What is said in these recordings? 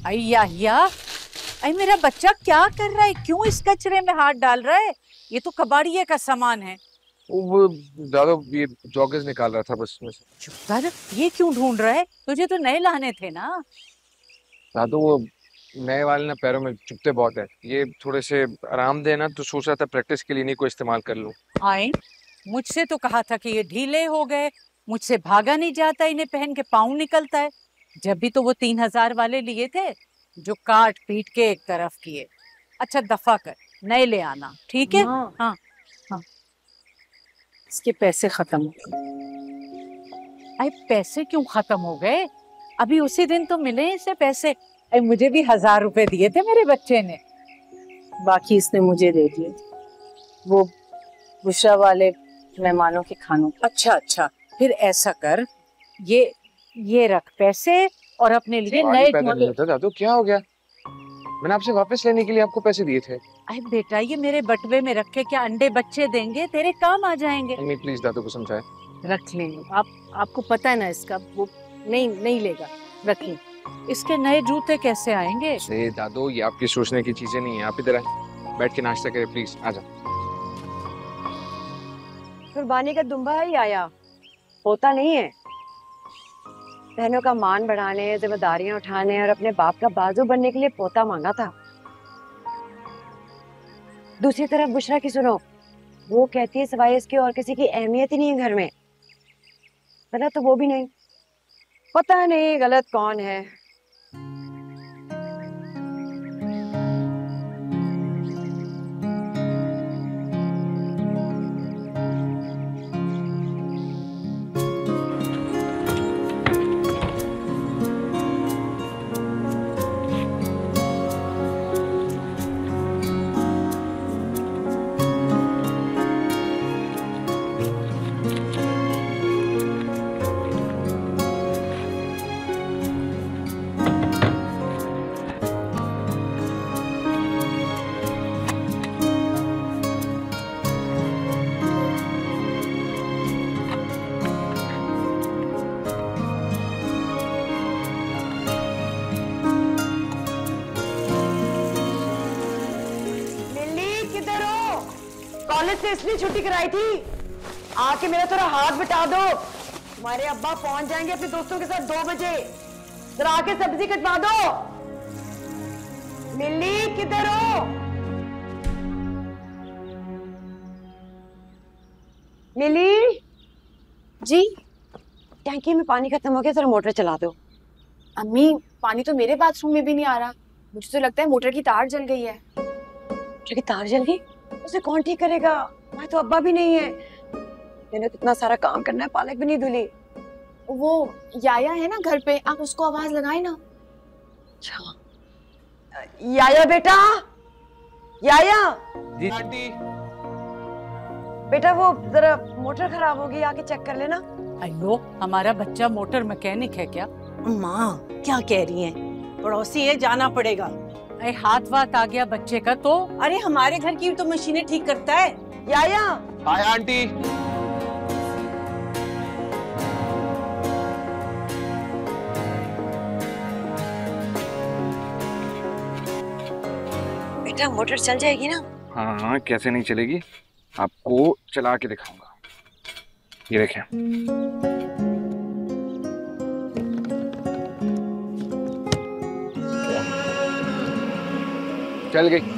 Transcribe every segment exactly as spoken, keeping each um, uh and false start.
अय्या या, अरे मेरा बच्चा क्या कर रहा है? क्यों इस कचरे में हाथ डाल रहा है? ये तो कबाड़िए का सामान है। वो दादा ये जॉगर्स निकाल रहा था बस में से। चुप कर, ये क्यों ढूंढ रहा है? तुझे तो नए लाने थे ना। दादू वो नए वाले ना पैरों में चुभते बहुत है, ये थोड़े से आराम देना, तो सोच रहा था प्रैक्टिस के लिए इन्हीं को इस्तेमाल कर लूं। आए, मुझसे तो कहा था कि ये ढीले हो गए, मुझसे भागा नहीं जाता, इन्हें पहन के पाँव निकलता है। जब भी तो वो तीन हजार वाले लिए थे जो काट पीट के एक तरफ किए। अच्छा दफा कर, नए ले आना, ठीक है? हाँ हाँ हाँ। इसके पैसे खत्म हो गए। अरे पैसे क्यों खत्म हो गए? अभी उसी दिन तो मिले इसे पैसे। अरे मुझे भी हजार रुपए दिए थे मेरे बच्चे ने। बाकी इसने मुझे दे दिए, वो बुशरा वाले मेहमानों के खानों। अच्छा अच्छा, फिर ऐसा कर, ये ये रख पैसे और अपने लिए नए जूते। दादू क्या हो गया? मैंने आपसे वापस लेने के लिए आपको पैसे दिए थे। अरे बेटा, ये मेरे बटवे में रखे क्या अंडे बच्चे देंगे, तेरे काम आ जाएंगे। नहीं प्लीज दादू को समझाए। रख लेंगे, आप आपको पता है ना इसका, वो नहीं नहीं लेगा, रख लें। इसके नए जूते कैसे आएंगे? ए दादू ये आपकी सोचने की चीजें नहीं है, आप इधर आए, बैठ के नाश्ता करें प्लीज, आ जाओ। कुर्बानी का दुम्बा ही आया, होता नहीं है। बहनों का मान बढ़ाने, जिम्मेदारियां उठाने और अपने बाप का बाजू बनने के लिए पोता मांगा था। दूसरी तरफ बुशरा की सुनो, वो कहती है सिवाय इसकी और किसी की अहमियत ही नहीं है घर में। गलत तो वो भी नहीं, पता नहीं गलत कौन है। कॉलेज से इसलिए छुट्टी कराई थी, आके मेरा थोड़ा हाथ बटा दो। तुम्हारे अब्बा पहुंच जाएंगे अपने दोस्तों के साथ दो बजे, जरा आके सब्जी कटवा दो। मिल्ली किधर हो? मिल्ली जी। टैंकी में पानी खत्म हो गया, जरा मोटर चला दो। अम्मी पानी तो मेरे बाथरूम में भी नहीं आ रहा, मुझे तो लगता है मोटर की तार जल गई है। मोटर की तार जल गई? उसे कौन ठीक करेगा? मैं तो अब्बा भी नहीं है, मैंने तो इतना सारा काम करना है, पालक भी नहीं धुली। वो याया है ना घर पे, आप उसको आवाज लगाए ना। अच्छा याया बेटा, याया जी आंटी। बेटा वो जरा मोटर खराब हो गई, आके चेक कर लेना। अयो, हमारा बच्चा मोटर मैकेनिक है क्या? माँ क्या कह रही हैं? पड़ोसी है, जाना पड़ेगा। अरे हाथ वाथ आ गया बच्चे का तो? अरे हमारे घर की तो मशीनें ठीक करता है। याया। Hi aunty. बेटा मोटर चल जाएगी ना? हाँ हाँ कैसे नहीं चलेगी, आपको चला के दिखाऊंगा। ये देखें। चल गई।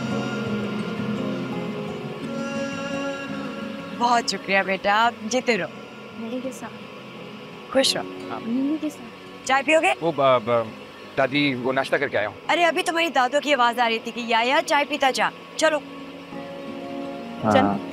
बहुत शुक्रिया बेटा, आप जीते रहो। मिली के साथ। खुश रहो। मिली के साथ। चाय पियोगे? वो ब, ब, दादी वो नाश्ता करके आया हूँ। अरे अभी तुम्हारी दादों की आवाज आ रही थी कि याया चाय पीता जा। चलो हाँ। चल।